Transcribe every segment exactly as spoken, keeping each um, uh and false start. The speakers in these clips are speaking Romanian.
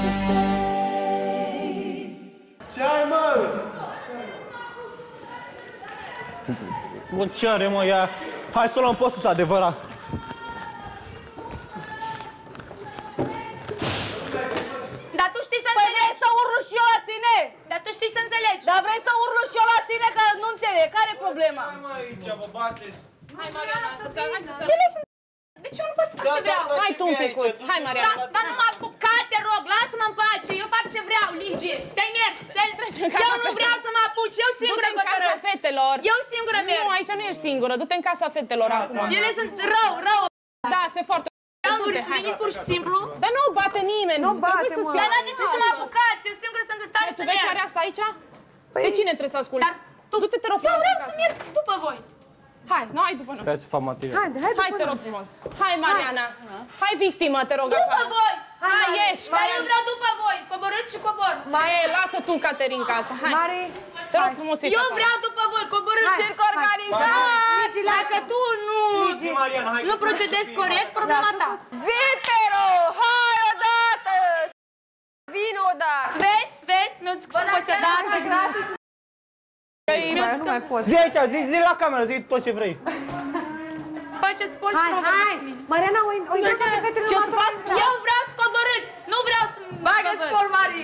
Ce ai, mă? Bă, ce are, mă, ea? Hai să o luăm pe sus, adevărat. Dar tu știi să înțelegi. Vrei să urlu și eu la tine? Dar tu știi să înțelegi. Dar vrei să urlu și eu la tine, că nu înțeleg. Care e problema? Hai, mă, aici, vă bate. Hai, Mariana, să-ți hai să-ți Ele sunt... De ce eu nu pot să fac ce vreau? Hai tu un picuț. Hai, Mariana. Dar nu mă apuca, te rog, lasă-mă în pace. Eu fac ce vreau, Ligi. Te-ai mers. Eu nu vreau să mă apuci. Eu singură hotărăsc. Du-te în casa fetelor. Eu singură merg. Nu, aici nu ești singură. Du-te în casa fetelor acum. Ele sunt rău, rău. Da, este foarte... Am venit pur și simplu. Dar nu bate nimeni. Nu bate, mă. Dar de ce să mă apucați? Eu singură sunt în stare să merg. Tu vezi care asta aici? De cine trebuie să asculti? Du-te, te rog Eu frumos. vreau să merg după voi. Hai, nu, hai după noi. Hai să fac material. Hai, hai, Hai, te rog frumos. Hai, Mariana. Hai, victimă, te rog. După voi. Hai, ieși. Dar eu vreau după voi. Coborâți și cobor. Mai lasă tu, Caterinca, asta. Hai. Mari, te rog frumos, ieși. Eu vreau după voi. Coborâți circ organizat. Dacă tu nu nu procedezi corect, problema ta. Vitero, hai odată. Vino odată. Vezi, vezi, mi-o zic să poți să dați. nu mai pot. Zi aici, zi, zi la cameră, zi tot ce vrei. Faceți poți Hai, hai! Mariana, uite-te pe fetele ce să fac? Eu vreau să coborâți, nu vreau să... Bagă spor, Mari!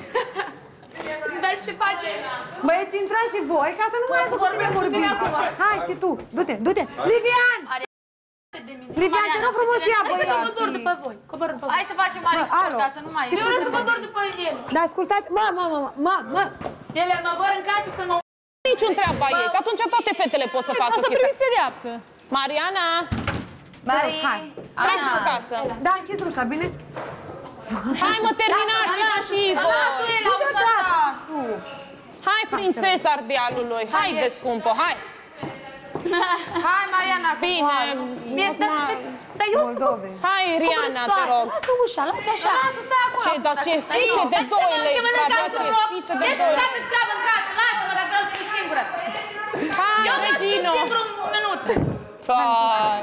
Vezi ce face? Băieți, intrați și voi, ca să nu mai vorbim vorbim. Hai, și tu, du-te, du-te! Livian! Livian, te rog frumos, ia băieți! Hai să cobor după voi, cobor după voi. Hai să facem mare sport, ca să nu mai... Eu vreau să cobor după ele. Dar ascultați, mă, mă, mă, mă, mă! Ele mă vor în casă să mă... Niciun treaba ei, că atunci toate fetele pot să facă chestia. O să primiți pedeapsă. Mariana! Mari! Hai! Treci în casă. Da, închis ușa, bine? Hai, mă, terminați-vă și vă! Hai, prințesa Ardealului, hai de scumpă, hai! Hai, Mariana, bine! Dar eu să... Hai, Riana, te rog! Lasă ușa, lasă așa! Lasă, stai acolo! Ce, dar ce fițe de doi lei, frate, ce fițe de doi lei! Ești treabă în casă, lasă-mă, dacă vreau să fiu singură! Hai, eu vreau să fiu Regino! singur un minut! Hai!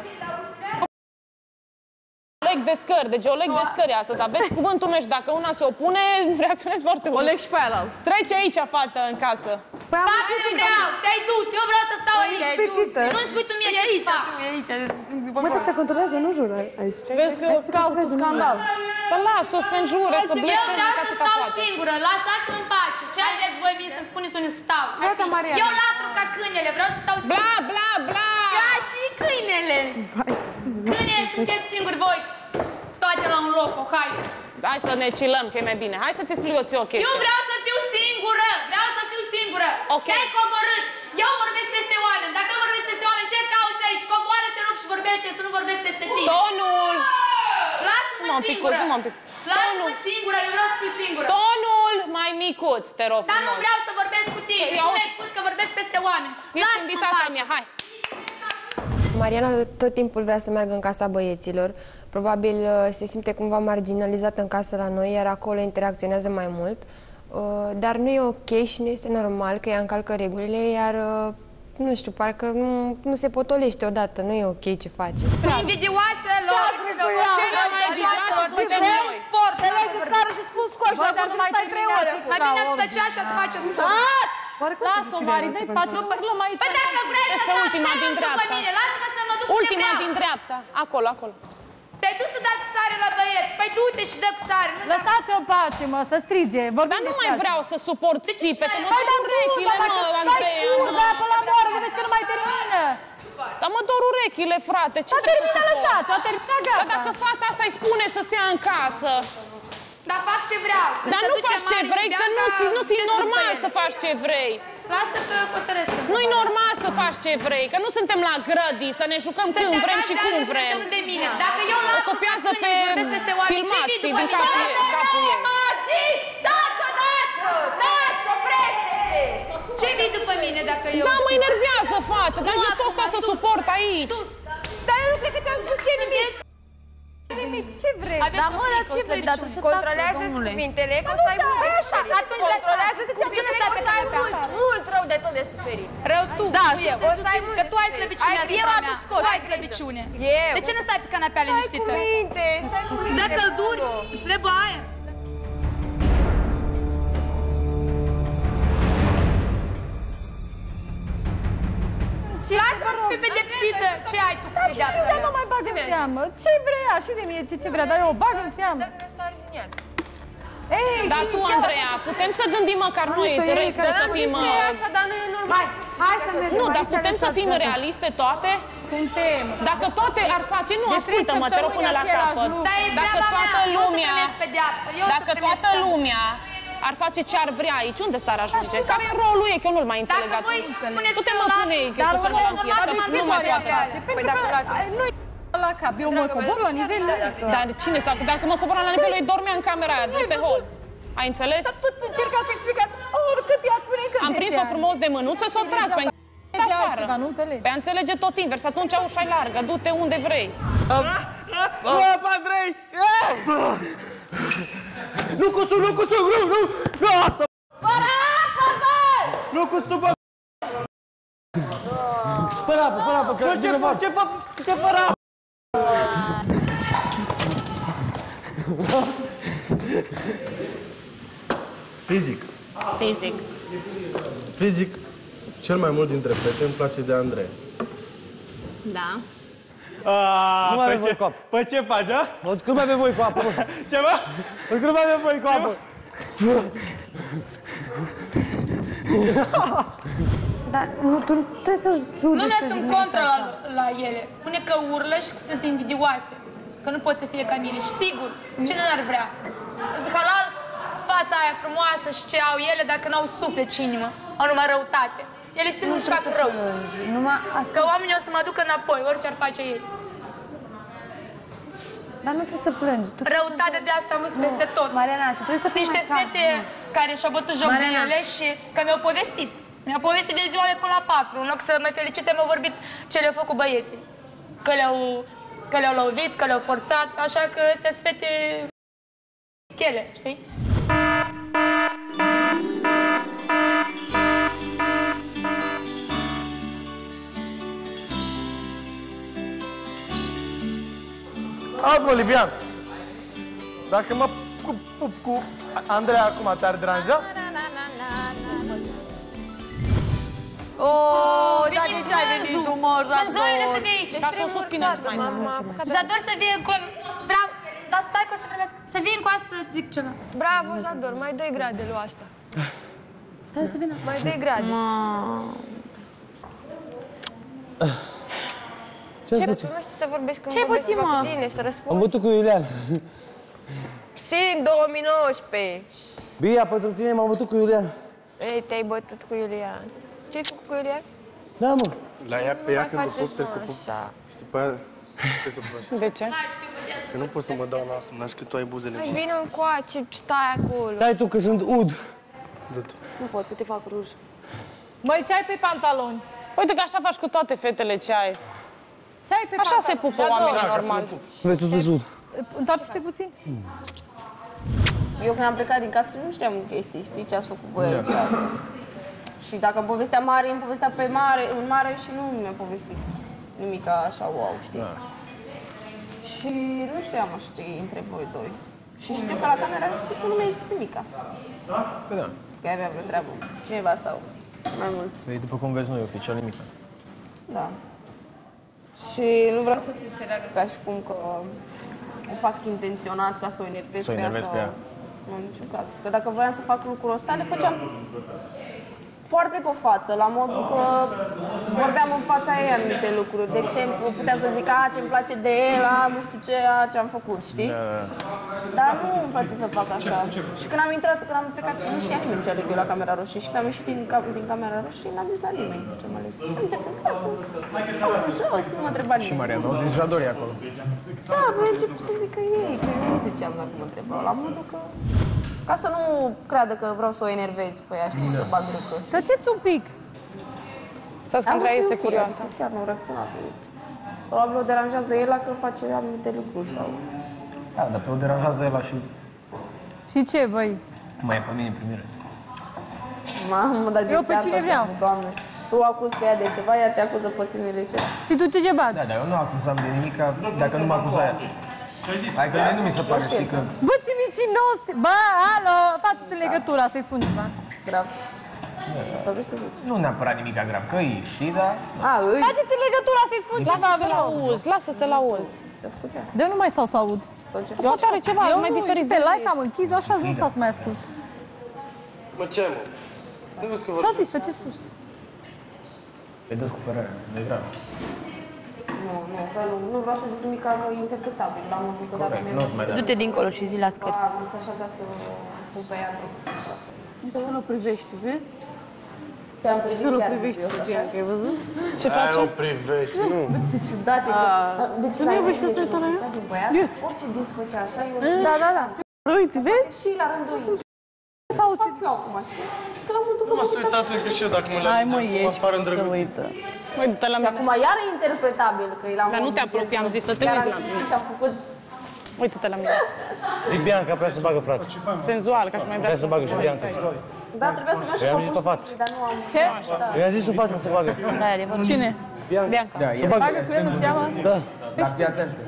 Oleg de scări, deci oleg de scări astăzi. Aveți cuvântul meu și dacă una se opune, reacționez foarte mult. Oleg și pe aia. Trece aici, fată, în casă. Fac ce vreau, te-ai dus, eu vreau să stau aici. Nu-mi spui tu mie ce să fac. E aici, Mă, trebuie să controleze, nu jur aici. Vezi că caut un scandal. Păi lasă-o să înjure, să blesteme. Eu vreau să stau singură, lăsați-mă în pace. Ce aveți voi mie să spuneți unde să stau? Eu latru ca câinele, vreau să stau singură. Bla, bla, bla! Ca și câinele. Câinele sunteți singuri voi. Toate la un loc, hai! Hai să ne chillăm, că e mai bine. Hai să-ți explic eu ție o chestie. Eu vreau să fiu singură! Vreau să fiu singură! Ok. Te-ai coborât! Eu vorbesc peste oameni! Dacă vorbesc peste oameni, ce cauți aici? Coboară-te, rog, și vorbește, să nu vorbesc peste tine! Tonul! Lasă-mă singură! Lasă-mă singură, eu vreau să fiu singură! Tonul mai micuț, te rog frumos! Dar nu vreau să vorbesc cu tine! Tu mi-ai spus că vorbesc peste oameni! Ești invitata mea, hai! Mariana tot timpul vrea să meargă în casa băieților. Probabil se simte cumva marginalizată în casă la noi, iar acolo interacționează mai mult. Dar nu e ok și nu este normal că ea încalcă regulile, iar nu știu, parcă nu, nu se potolește odată, nu e ok ce face. Invidioasă lor! Cele mai invidioasă o facem noi! Sport! Te legi de scară și spun scoși, dar nu mai stai trei ore. Mai bine îți tăcea și îți face sport! Lasă-o, Mari, dă-i pace, urlăm aici. Păi dacă vrei să Este ultima din dreapta. lasă-mă să mă duc Ultima din dreapta, acolo, acolo. Te-ai dus să dai cu sare la băieți. Păi du-te și dă cu sare. Lăsați-o în pace, mă, să strige. Vorbim Dar nu mai vreau să suport țipete, mă Păi, dor urechile, mă, Andreea. Dai curva până la moară, vezi că nu mai termină. Dar mă dor urechile, frate, ce A trebuie să terminat, suport? lăsați-o, a terminat, gata. Dar dacă fata asta îi spune să stea în casă... Dar fac ce vreau. Dar nu faci ce vrei, că nu-ți e normal să faci ce vrei. Lasă că hotărăsc. Nu-i normal să faci ce vrei, că nu suntem la grădii, să ne jucăm când vrem și cum vrem. Dacă eu o copiază pe filmații din capul ei. Stați odată! Stați, oprește-te! Ce vii după mine dacă eu... Da, mă enervează, fată, dar e tot ca să suport aici. Dar eu nu cred că ți-am spus ce nimic. Nimic, ce vrei? Dar mă, dar ce vrei? Controlează-ți cuvintele, că o să ai mult de suferit. Atunci controlează-ți cuvintele, că o să ai mult rău de tot de suferit. Rău tu, da, nu eu. O să ai mult. Că tu ai slăbiciunea asupra mea. Tu ai slăbiciune. Eu. De ce nu stai pe canapea liniștită? Stai cu minte, stai cu minte. Îți dă călduri? Îți trebuie aer? fii pedepsită. Ce ai tu cu Dar și pedeapsa de mea? nu mai bag în seamă. Ce vrea și de mie ce ce vrea, dar eu o bag în seamă. Dar nu s-a reziniat. Ei, Dar și tu, chiar Andreea, putem să gândim măcar noi, să iei, trebuie că să fim... Nu e așa, dar nu e normal. Hai să mergem. Nu, dar aici putem să lăsați fim gata. realiste toate? suntem. Dacă toate ar face, nu, De ascultă-mă, trei te rog până la săptămâni capăt. același lucru. Dar e Dacă treaba toată mea, eu o să lumea, primesc pedeapsă, eu o să dacă primesc toată pedeapsă. lumea ar face ce ar vrea aici, unde s-ar ajunge? Care e rolul ei? Că eu nu-l mai înțeleg Dacă voi atunci. spuneți Putem că mă ăla- pune ei, că Dar să mă omul la normal să nu nu mai mai poate poate. face. Păi Pentru dacă că luați- ai, noi la cap, eu mă cobor la nivel Dar cine s-a... Dacă mă coboram la nivelul ei, dormea în camera aia, de pe hol. Ai înțeles? Dar tot încerca să explicați oricât ea spune că Am prins-o frumos de mânuță să o trag pe afară. altceva, nu înțeleg. Pe a înțelege tot invers, atunci ușa e largă, du-te unde vrei. Bă, Andrei! Nu cu suc, nu cu suc, nu, nu! Nu, asta! Fără apă, bă! Nu cu suc, bă! Fără apă, fără apă, că ce fac, ce fac, ce fără apă? Fizic. Fizic. Fizic, cel mai mult dintre fete îmi place de Andrei. Da. Aaaa, Nu mai păi avem ce, cu apă. păi ce faci, a? O să cât mai avem voi cu apă, mă. Ce, bă? O să cât mai avem voi cu apă. Dar nu, tu nu trebuie să judești. Lumea să sunt jignești contra la, așa. la ele. Spune că urlă și că sunt invidioase. Că nu pot să fie ca mine. Și sigur, cine n-ar vrea? Zic, halal, fața aia frumoasă și ce au ele dacă n-au suflet și inimă. Au numai răutate. Ele sigur își fac rău. Numai Că ascult. oamenii o să mă aducă înapoi, orice ar face ei. Dar nu trebuie să plângi. Tu Răutate de asta am văzut peste tot. Mariana, tu trebuie să Sunt fii niște mai calm. fete care și-au bătut joc de Mariana. ele și că mi-au povestit. Mi-au povestit de ziua mea până la patru. În loc să mă felicite, mi-au vorbit ce le-au făcut băieții. Că le-au, că le-au lovit, că le-au forțat. Așa că astea sunt fete chele, știi? Azi, mă, Livian, dacă mă pup, pup cu Andrei acum, te-ar deranja? Oh, Veni dar de ce ai venit tu, mă, În zoile să vii aici. Ca să o susțineți mai mult. Jador să vie încă... Vreau... Dar stai că o să vorbească. Să vii încă să zic ceva. Bravo, Jador, mai doi grade lui asta. Dar să vină. Mai doi grade. Ce ai Ce? spus? Nu știu să vorbești când Ce vorbești puțin, ceva mă? cu tine, să Am răspunzi. bătut cu Iulian. Și în două mii nouăsprezece. Bia, pentru tine m-am bătut cu Iulian. Ei, te-ai bătut cu Iulian. Ce-ai făcut cu Iulian? Da, mă. La ea, pe ea Mai când o faceți, pup, trebuie să mă, pup. așa. Și după aia trebuie să pup așa. De ce? Că nu pot să mă dau nasul, n-aș că tu ai buzele Hai, mici. vină încoace, stai acolo. Stai tu că sunt ud. Dă-tu. Nu pot, că te fac ruj. Măi, ce ai pe pantaloni? Uite că așa faci cu toate fetele ce ai. Ce ai pe Așa se pantaloni? pupă Jador, oamenii normal. Vezi, tot văzut. Întoarce-te puțin. Eu când am plecat din casă nu știam chestii, știi ce ați făcut voi aici. Și dacă povestea mare, îmi povestea pe mare, în mare și nu mi-a povestit nimic așa, wow, știi? Da. Și nu știam așa ce e între voi doi. Și știu că la camera și tu nu mi-ai zis nimica. Păi da. Că avea vreo treabă, cineva sau mai mult. Păi după cum vezi, nu e oficial nimic. Da. Și nu vreau să se înțeleagă ca și cum că o fac intenționat ca să o enervez Să o pe ea enervezi sau... pe ea. Nu, în niciun caz. Că dacă voiam să fac lucrul ăsta, le făceam foarte pe față, la modul că vorbeam în fața ei anumite lucruri. De exemplu, puteam să zic, a, ce-mi place de el, a, nu știu ce, a, ce-am făcut, știi? Da. Dar nu îmi place să fac așa. Și când am intrat, când am plecat, nu știa nimeni ce aleg eu la Camera Roșie. Și când am ieșit din, cam- din Camera Roșie, n-am zis la nimeni ce am ales. Am intrat în casă, am fost jos, nu mă întreba Și nimeni. Mariana, au zis Jador e acolo. Da, voi început să zică ei, că eu nu ziceam dacă mă întrebau, la modul că... Ca să nu creadă că vreau să o enervez pe ea și să bag lucruri. Tăceți un pic. Stați că Andreea este ok, curioasă. adică chiar nu a reacționat. Probabil o deranjează el că face anumite lucruri sau... Da, dar pe o deranjează el și Și ce, băi? mai e pe mine în primire. Mamă, dar de Eu pe ceartă, cine vreau. Doamne. Tu acuz pe ea de ceva, ea te acuză pe tine de ceva. Și tu te ce bagi? Da, dar eu nu acuzam de nimic dacă nu mă acuza ea. Hai că mie nu mi se pare, știi, că... Bă, ce micinos! Bă, alo, faceți legătura, să-i spun ceva. Grav. Asta vrei să zici. Nu neapărat nimic grav, că e și, dar... A, îi. Faceți legătura să-i spun ceva, vă rog. Lasă să-l auzi. De nu mai stau să aud. Eu are ceva Eu mai nu, diferit. și pe live am închis, eu așa nu stau să mai ascult. Mă, ce mă? Nu vezi că vă... Ce-a zis, ce spui? Le dă cu părerea, de grav. Nu, nu, nu, nu vreau să zic nimic interpretabil. L-am văzut că dacă mi-e Corect, Du-te dincolo și zi la scări. a zis așa ca să pun pe ea drog. Să nu privești, vezi? Te-am privit Nu chiar privești, dubios, așa. ai văzut? Ce face? Nu privești, nu. Ce ciudat e. Deci nu iubești și ăsta la ea? Iut. Orice gest făcea așa, eu... Da, da, da. Uite, vezi? Și la rândul ei. Sau ce? Eu acum, știi? Că la modul Nu mă să uitați că și eu dacă mă le Hai mă, mă ieși, apar să îndrăguț. uită. Uite la Și mine. acum iar e interpretabil că e la Dar nu modul te apropii, am zis să te chiar uiți am la simțit mine. și am făcut... Uite-te la mine. Zic Bianca, vrea să bagă, frate. Senzual, ca și mai vrea Vrea să bagă și Bianca. Da, trebuia să merg și Eu am pe zis pe față. dar nu am... Ce? Eu i-am zis în față să bagă. Da, e adevărat. Cine? Bianca. Da, e Bagă cu el în seama? Da. dar fii atentă.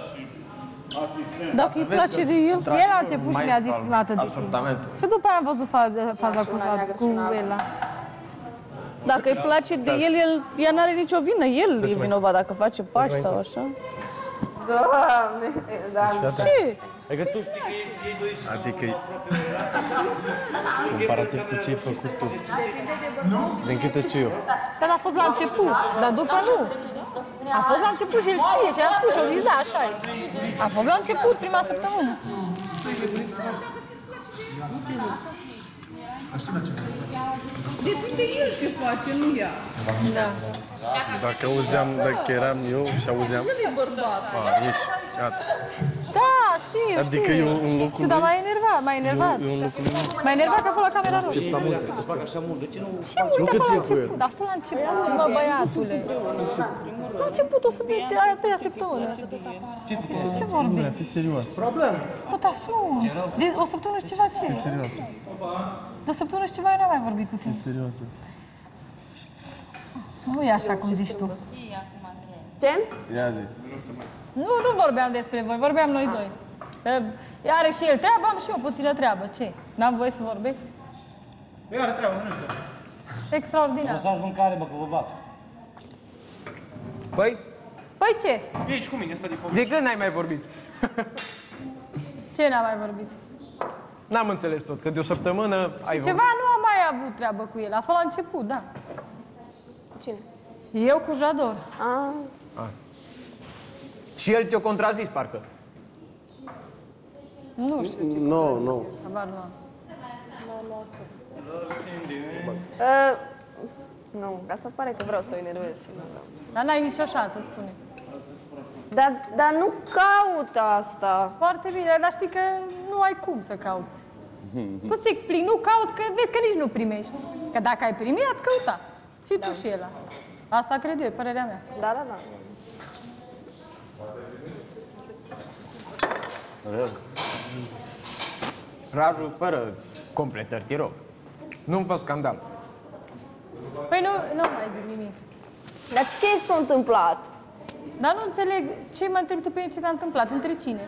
Dacă îi place de el. El a început și mi-a zis prima dată de film. Asortamentul. Și după aia am văzut faza, faza cu, cu Ela. Dacă îi place de el, el ea n-are nicio vină. El e vinovat dacă face pași sau așa. Doamne, da, Ce? Adică tu știi că ei doi sunt. Adică comparativ cu ce ai făcut tu. Din câte știu eu. Dar a fost la început, dar după nu. A fost la început și el știe și a spus și a zis, da, așa e. A fost la început, prima săptămână. Depinde el ce face, nu ea. Da. Dacă auzeam, dacă eram eu și auzeam... A, ești, gata. Da, știu, Adică știu. eu în locul Știu, dar lui... m-a enervat, m-a enervat. Eu în locul lui... M-a enervat că a fost la camera roșie. Ce multe să știu. Ce uite, a fost la început, a fost la început, mă, băiatule. La început o să fie aia treia săptămână. Despre ce vorbim? Fii serios. Tot asum. De o săptămână și ceva ce? Fii serios. De o săptămână și ceva eu n-am mai vorbit cu tine. Fii serios. Nu e așa cum zici tu. Ce? Ia zi. Nu, nu vorbeam despre voi, vorbeam noi doi. Că are și el treabă, am și eu puțină treabă. Ce? N-am voie să vorbesc? Eu are treabă, nu știu. Extraordinar. Lăsați mâncare, bă, că vă bat. Păi, Păi ce? ești cu mine, stai de poveste. De când n-ai mai vorbit? Ce n-am mai vorbit? N-am înțeles tot, că de o săptămână ai Ceva nu am mai avut treabă cu el. A fost la început, da. Cine? Eu cu Jador. Ah. Și el te-a contrazis, parcă. Nu știu ce. Nu, nu. Habar nu am. Uh, nu, asta pare că vreau să o enervez. și nu vreau. Dar n-ai nicio șansă, spune. Dar, dar nu caut asta. Foarte bine, dar știi că nu ai cum să cauți. Cum să explic? Nu cauți, că vezi că nici nu primești. Că dacă ai primit, ați căutat. Și tu și el. Asta cred eu, e părerea mea. Da, da, da. Raju, fără completări, te rog. Nu-mi fă scandal. Păi nu, nu mai zic nimic. Dar ce s-a întâmplat? Dar nu înțeleg ce mă întrebi tu pe ce s-a întâmplat, între cine?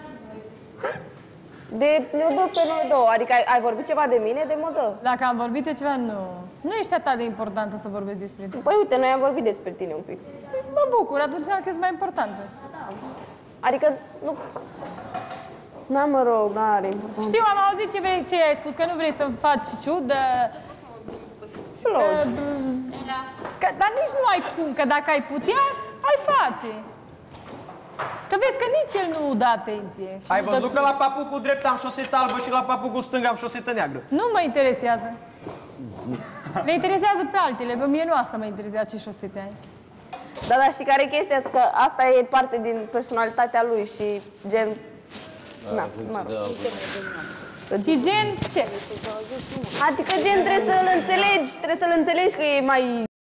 De ne dă pe noi două. Adică ai, ai vorbit ceva de mine, de mă dă. Dacă am vorbit de ceva, nu. Nu ești atât de importantă să vorbesc despre tine. Păi uite, noi am vorbit despre tine un pic. Mă bucur, atunci înseamnă că ești mai importantă. Adică, nu... Na, mă rog, n-are importanță. Știu, am auzit ce, vrei, ce ai spus, că nu vrei să faci ciudă. Logic. Că, dar nici nu ai cum, că dacă ai putea, ai face. Că vezi că nici el nu dă atenție. Și Ai nu văzut dă... că la papucul drept am șosetă albă și la papucul stâng am șosetă neagră? Nu mă interesează. Le interesează pe altele, pe mie nu asta mă interesează ce șosete ai. Da, dar știi care e chestia? Că asta e parte din personalitatea lui și gen... Na, mă rog. Și gen ce? Adică gen trebuie să-l înțelegi, trebuie să-l înțelegi că e mai...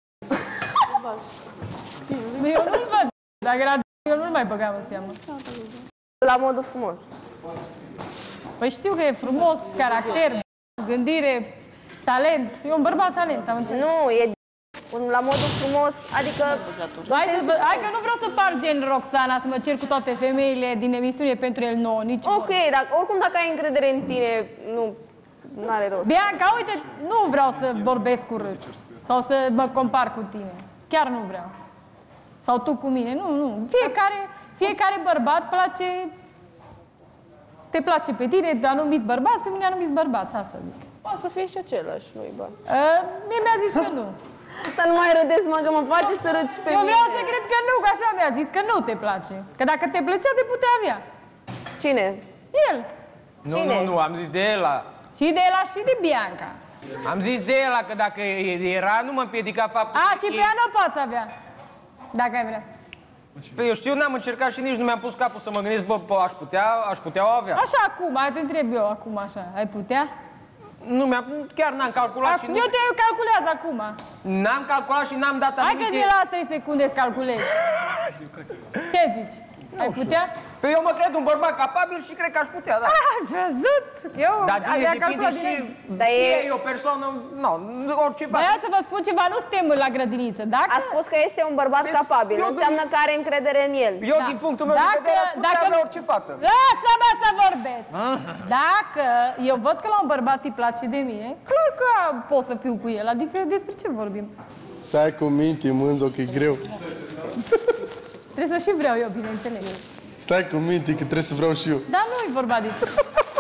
Eu nu-l văd. Dacă era eu nu-l mai băgam în seamă. La modul frumos. Păi știu că e frumos, caracter, gândire, talent. E un bărbat talent, am înțeles. Nu, e la modul frumos, adică... Hai, să, hai că nu vreau să par gen Roxana, să mă cer cu toate femeile din emisiune pentru el nouă, nici Ok, dacă, oricum dacă ai încredere în tine, nu... n-are rost. Bianca, uite, nu vreau să vorbesc urât. Sau să mă compar cu tine. Chiar nu vreau. Sau tu cu mine. Nu, nu. Fiecare, fiecare bărbat place... Te place pe tine, anumiți bărbați, pe mine anumiți bărbați. Asta zic. Poate să fie și același, nu-i bani. Uh, mie mi-a zis că nu. Dar nu mai râdeți, mă, că mă face să râd și pe Eu mine. vreau să cred că nu, că așa mi-a zis, că nu te place. Că dacă te plăcea, te putea avea. Cine? El. Nu, Cine? nu, nu, am zis de Ela. Și de la și de Bianca. Am zis de Ela că dacă era, nu mă împiedica faptul... A, și pe ea nu poți avea. Dacă ai vrea. Păi eu știu, n-am încercat și nici nu mi-am pus capul să mă gândesc, bă, bă, aș putea, aș putea o avea. Așa acum, te întreb eu acum așa. Ai putea? Nu mi-am, chiar n-am calculat Ac- și nu... Eu te calculează acum. N-am calculat și n-am dat Hai anumite... că de la trei secunde îți calculezi. Ce zici? Ai putea? Păi eu mă cred un bărbat capabil și cred că aș putea, da. Ai văzut? Eu Dar abia bine, depinde calculat și... direct. Dar e... E o persoană, nu, orice face. Vreau să vă spun ceva, nu suntem la grădiniță. Dacă... A spus că este un bărbat capabil, eu- înseamnă că are încredere în el. Eu, Da. din punctul meu Dacă- de vedere, aș putea dacă- avea orice fată. Lasă-mă să vorbesc! Dacă eu văd că la un bărbat îi place de mine, clar că pot să fiu cu el. Adică despre ce vorbim? Stai cu minte, mânzo, că e greu. Trebuie să și vreau eu, bineînțeles. Stai cu minte, că trebuie să vreau și eu. Dar nu e vorba de